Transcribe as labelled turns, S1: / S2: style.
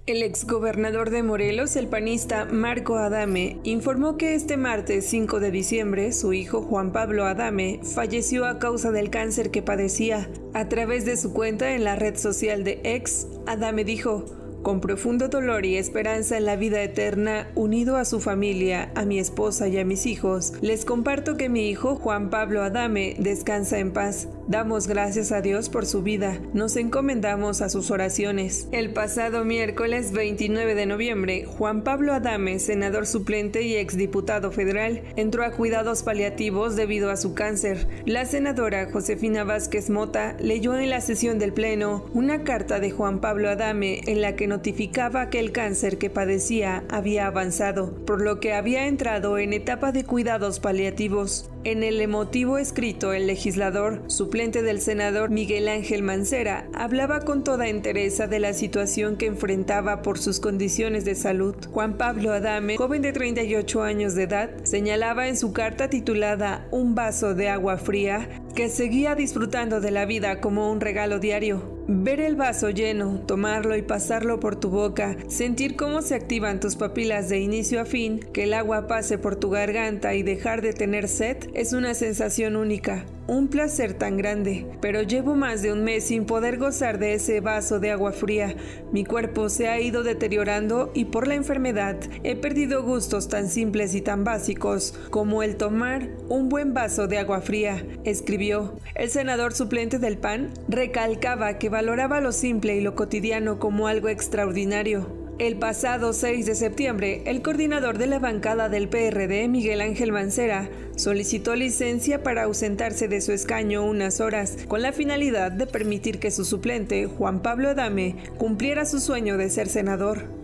S1: El exgobernador de Morelos, el panista Marco Adame, informó que este martes 5 de diciembre su hijo Juan Pablo Adame falleció a causa del cáncer que padecía. A través de su cuenta en la red social de X, Adame dijo: "Con profundo dolor y esperanza en la vida eterna, unido a su familia, a mi esposa y a mis hijos, les comparto que mi hijo Juan Pablo Adame descansa en paz. Damos gracias a Dios por su vida. Nos encomendamos a sus oraciones". El pasado miércoles 29 de noviembre, Juan Pablo Adame, senador suplente y exdiputado federal, entró a cuidados paliativos debido a su cáncer. La senadora Josefina Vázquez Mota leyó en la sesión del Pleno una carta de Juan Pablo Adame en la que notificaba que el cáncer que padecía había avanzado, por lo que había entrado en etapa de cuidados paliativos. En el emotivo escrito, el legislador suplente del senador Miguel Ángel Mancera hablaba con toda entereza de la situación que enfrentaba por sus condiciones de salud. Juan Pablo Adame, joven de 38 años de edad, señalaba en su carta titulada "Un vaso de agua fría" que seguía disfrutando de la vida como un regalo diario. Ver el vaso lleno, tomarlo y pasarlo por tu boca, sentir cómo se activan tus papilas de inicio a fin, que el agua pase por tu garganta y dejar de tener sed, es una sensación única, un placer tan grande. Pero llevo más de un mes sin poder gozar de ese vaso de agua fría. Mi cuerpo se ha ido deteriorando y por la enfermedad he perdido gustos tan simples y tan básicos como el tomar un buen vaso de agua fría, escribió. El senador suplente del PAN recalcaba que valoraba lo simple y lo cotidiano como algo extraordinario. El pasado 6 de septiembre, el coordinador de la bancada del PRD, Miguel Ángel Mancera, solicitó licencia para ausentarse de su escaño unas horas, con la finalidad de permitir que su suplente, Juan Pablo Adame, cumpliera su sueño de ser senador.